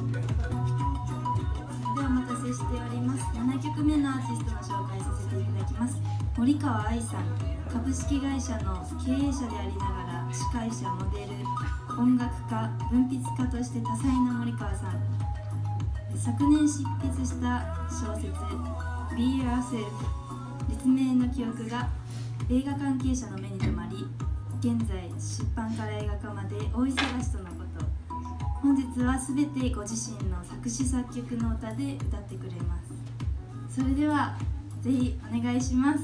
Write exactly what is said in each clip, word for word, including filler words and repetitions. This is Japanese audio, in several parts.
ではお待たせしております。ななきょくめのアーティストの紹介させていただきます。森川愛さん、株式会社の経営者でありながら司会者、モデル、音楽家、文筆家として多彩な森川さん。昨年執筆した小説「Be Yourself」立命の記憶が映画関係者の目に留まり、現在出版から映画化まで大忙しとのこと。本日はすべてご自身の作詞作曲の歌で歌ってくれます。それではぜひお願いします。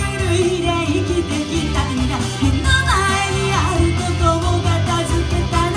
目の前にあることを片付けた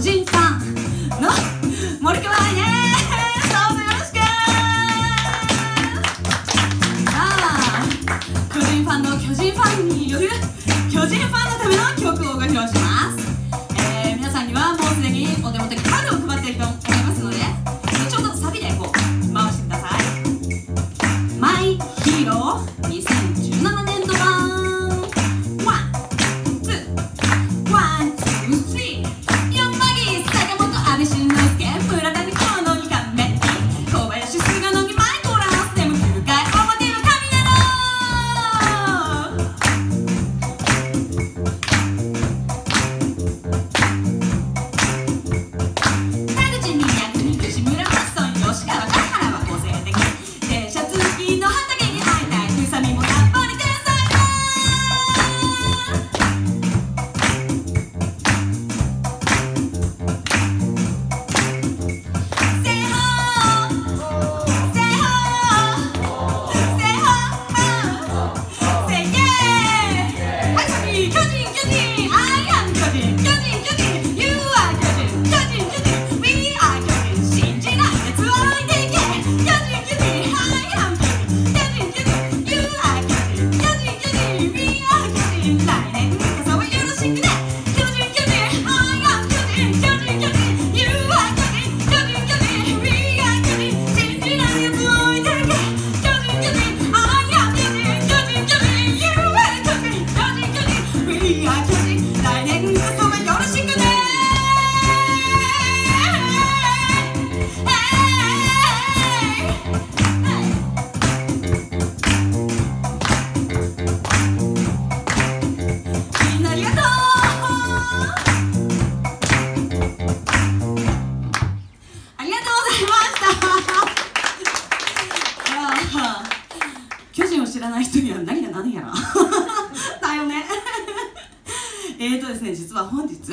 人ファンの森川イエーイ、どうぞよろしく。さあ、巨人ファンの巨人ファンによる巨人ファンのための曲をご披露します。えー、皆さんにはもうすでにお手元にカードを配っていると思いますので、ちょうどサビでこう回してください。マイヒーローにせんじゅうななねんど版ワン、ツー、ワン、ツー、スリー、ヨンマギ坂本阿部慎之介村上河野に亀井小林菅野にマイコラスでもきゅうかい表の神なの。田口に役に吉村マッソン吉川田原は個性的電車通勤の畑に会いたい宇佐美もやっぱり天才だ。セホーセホーセホーセイエー、はい巨人巨人 I am 巨人巨人巨人 You are 巨人巨人巨人 We are 巨人信じないで貫いていけ巨人巨人 I am 巨人巨人巨人 You are 巨人巨人巨人 We are 巨人来年こそはよろしくね巨人巨人 I am 巨人巨人巨人 You are 巨人巨人巨人 We are 巨人信じないで貫いていけ巨人巨人 I am 巨人巨人巨人 You are 巨人巨人巨人 We are 巨人来年こそはよろしくね。みんなありがとう。ありがとうございました。あー巨人を知らない人には何が何やらだよね。えーとですね、実は本日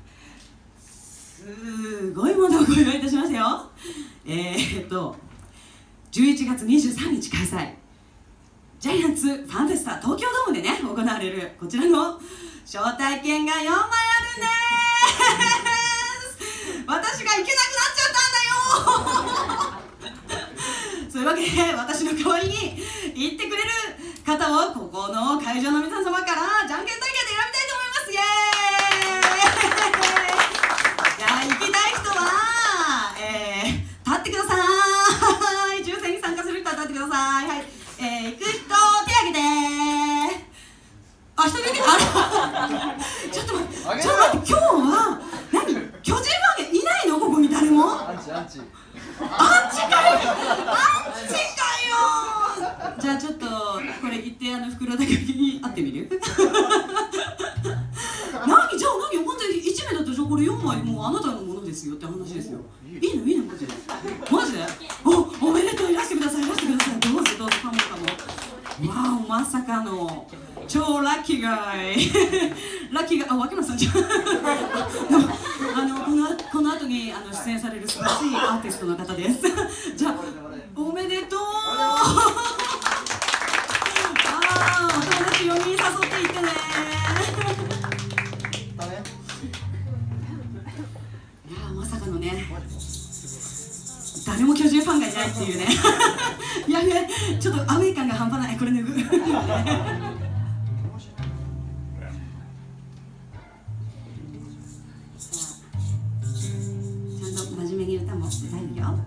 すごいものをご用意いたしましたよ。えーとじゅういちがつにじゅうさんにち開催ジャイアンツファンフェスタ東京ドームでね行われるこちらの招待券がよんまいあるんです私が行けなくなっちゃったんだよそういうわけで私の代わりに行ってくれる方をここの会場の皆様からじゃんけん大会で選びたいと思います。イエーイじゃあ行きたい人は、えー、立ってください。抽選に参加する人は立ってください。はい、えー、行く人手挙げて。あ、一人だけあらちょっと待って、ちょっと待って、今日は何巨人ファンがいないのここに誰も。アンチアンチアンチかよアンチかよ。じゃあちょっとこれ言ってあの袋だけに会ってみる何じゃあ何本当にいちめいだとじゃあこれよんまいもうあなたのものですよって話ですよ。いいのいいのマジでマジでおおめでとういらしてくださいいらしてくださいどうぞどうぞかもかも。わおまさかの超ラッキーガイラッキーガイあ脇野さんじゃんあのこのこの後にあの出演される素晴らしいアーティストの方ですじゃあおめでとうあお友達よにん誘っていってねいやまさかのね誰も巨人ファンがいないっていうねいやねちょっとアウェー感が半端ないこれ脱ぐちゃんと真面目に歌も歌えるよ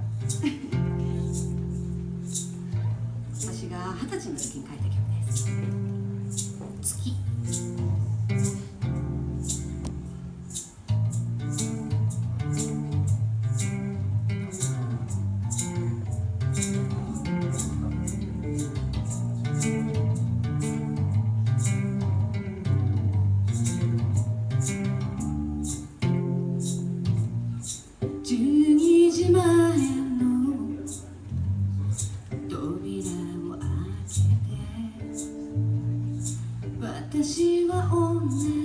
私が二十歳の時に書いた曲です月じゅうにじまえの扉を開けて私は女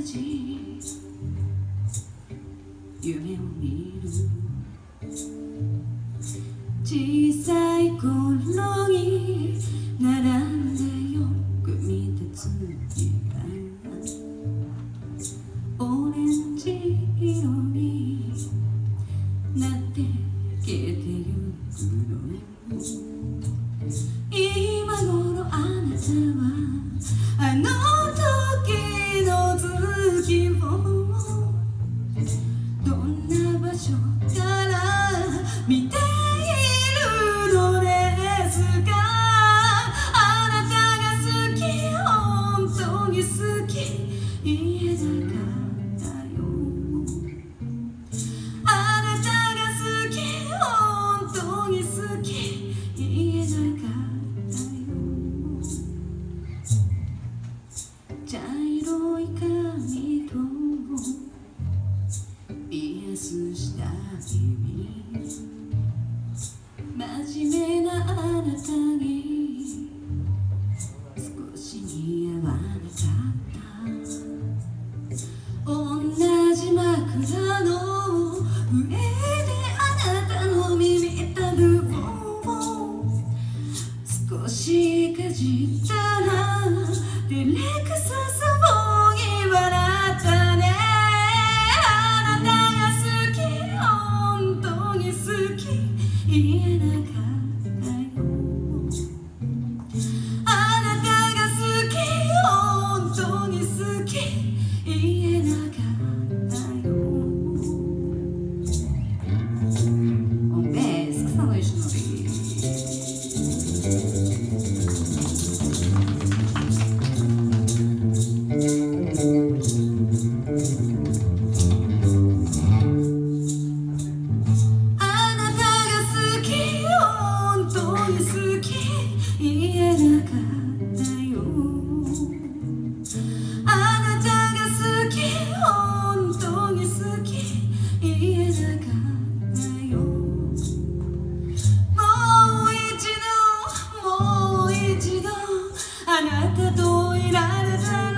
あなたといられたら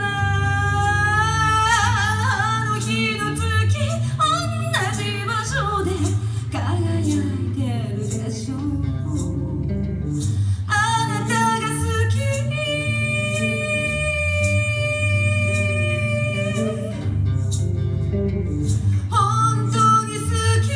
あの日の月同じ場所で輝いてるでしょう。あなたが好き本当に好き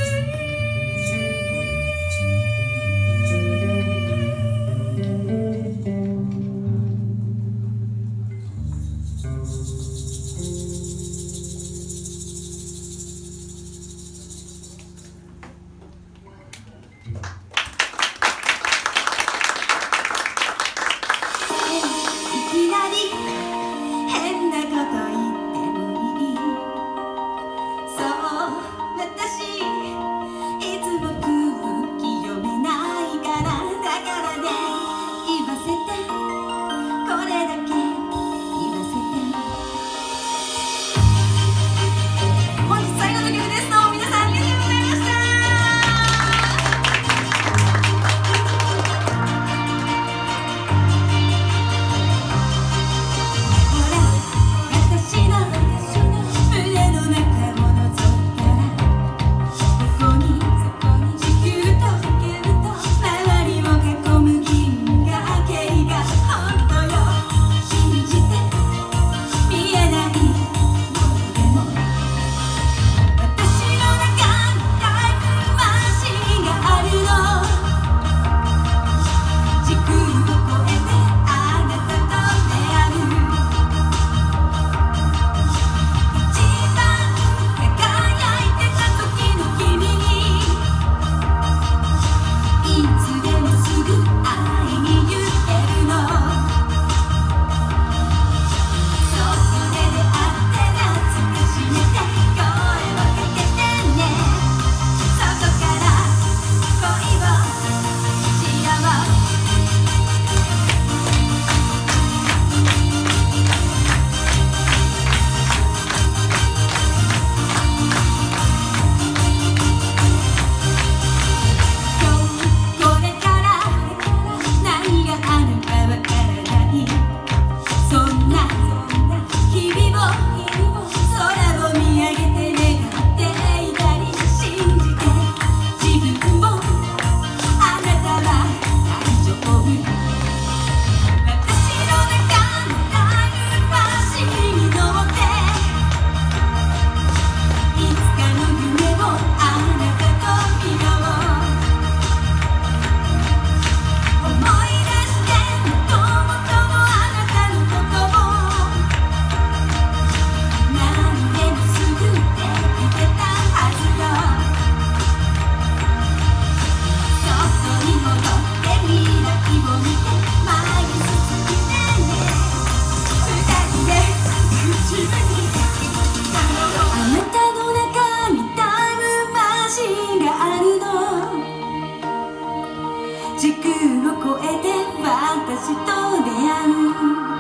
時空を超えて私と出会う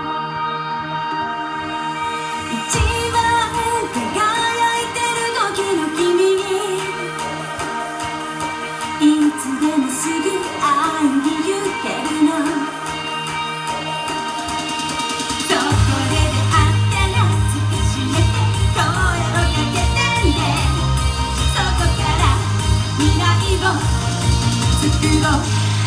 一番輝いてる時の君にいつでもすぐ会いに行けるのそこで出会って懐かしめて声をかけてねそこから未来を作ろう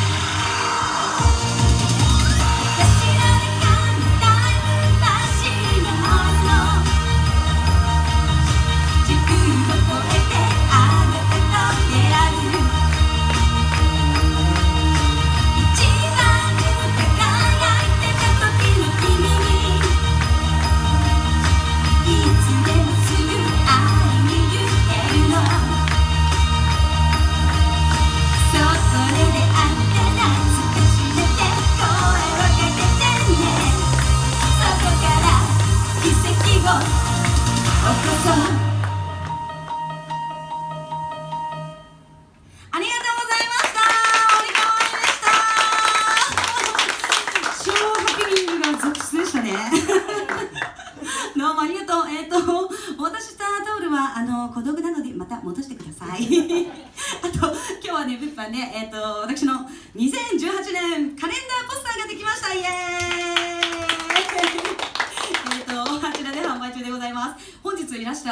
どうもありがとう。えっと、お渡ししたタオルはあの孤独なのでまた戻してください。あと今日はね、物販ね、えっと私のにせんじゅうはちねんカレンダーポスターができました。イエーイ。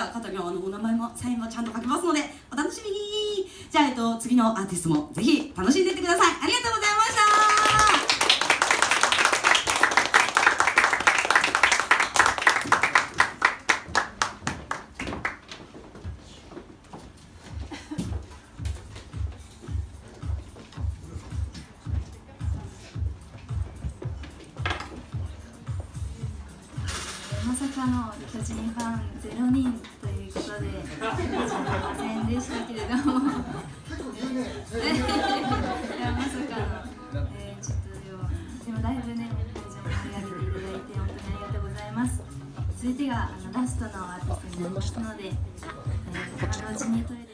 た方にはあのお名前もサインもちゃんと書きますのでお楽しみに。じゃあ、えっと、次のアーティストもぜひ楽しんでいってください。ありがとうございました。 まさかの巨人ファンゼロにんということで、すみませんでしたけれども、いやまさかの、えー、ちょっとでも、でもだいぶね、会場も盛り上げていただいて、本当にありがとうございます。続いてがあのラストのアーティストになりますので、えー、今のうちにトイレ